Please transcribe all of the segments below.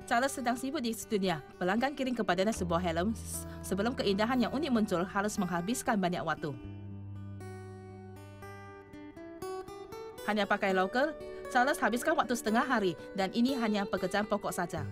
Charles sedang sibuk di studio. Pelanggan kirim kepadanya sebuah helm. Sebelum keindahan yang unik muncul, harus menghabiskan banyak waktu. Hanya pakai lokal, Charles habiskan waktu setengah hari dan ini hanya pekerjaan pokok saja.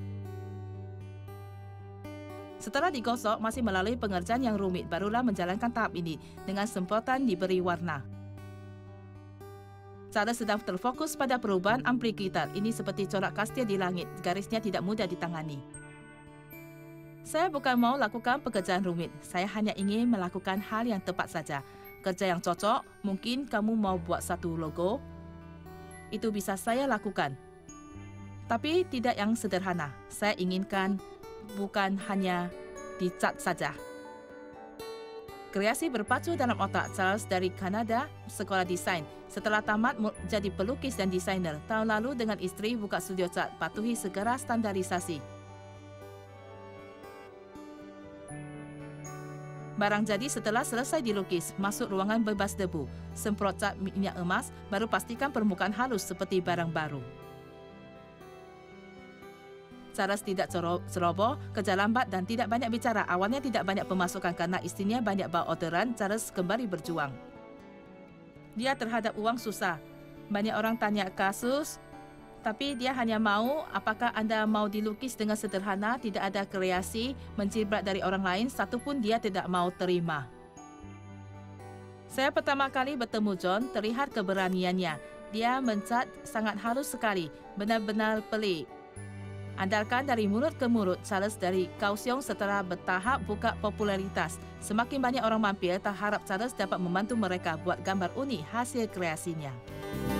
Setelah digosok, masih melalui pengerjaan yang rumit, barulah menjalankan tahap ini dengan semprotan diberi warna. Charles sedang terfokus pada perubahan ampli gitar. Ini seperti corak kastil di langit, garisnya tidak mudah ditangani. Saya bukan mau lakukan pekerjaan rumit, saya hanya ingin melakukan hal yang tepat saja. Kerja yang cocok, mungkin kamu mau buat satu logo. Itu bisa saya lakukan. Tapi tidak yang sederhana. Saya inginkan bukan hanya dicat saja. Kreasi berpacu dalam otak Charles dari Kanada, sekolah desain. Setelah tamat jadi pelukis dan desainer, tahun lalu dengan isteri buka studio cat, patuhi segera standarisasi. Barang jadi setelah selesai dilukis, masuk ruangan bebas debu, semprot cat minyak emas, baru pastikan permukaan halus seperti barang baru. Charles tidak ceroboh, kerja lambat dan tidak banyak bicara. Awalnya tidak banyak pemasukan karena istrinya banyak bawa orderan. Charles kembali berjuang. Dia terhadap uang susah. Banyak orang tanya kasus, tapi dia hanya mau, apakah anda mau dilukis dengan sederhana, tidak ada kreasi, mencibrat dari orang lain, satupun dia tidak mau terima. Saya pertama kali bertemu John, terlihat keberaniannya. Dia mencat sangat halus sekali, benar-benar pelik. Andalkan dari mulut ke mulut, Charles dari Kaohsiung setelah bertahap buka popularitas. Semakin banyak orang mampir, tak harap Charles dapat membantu mereka buat gambar unik hasil kreasinya.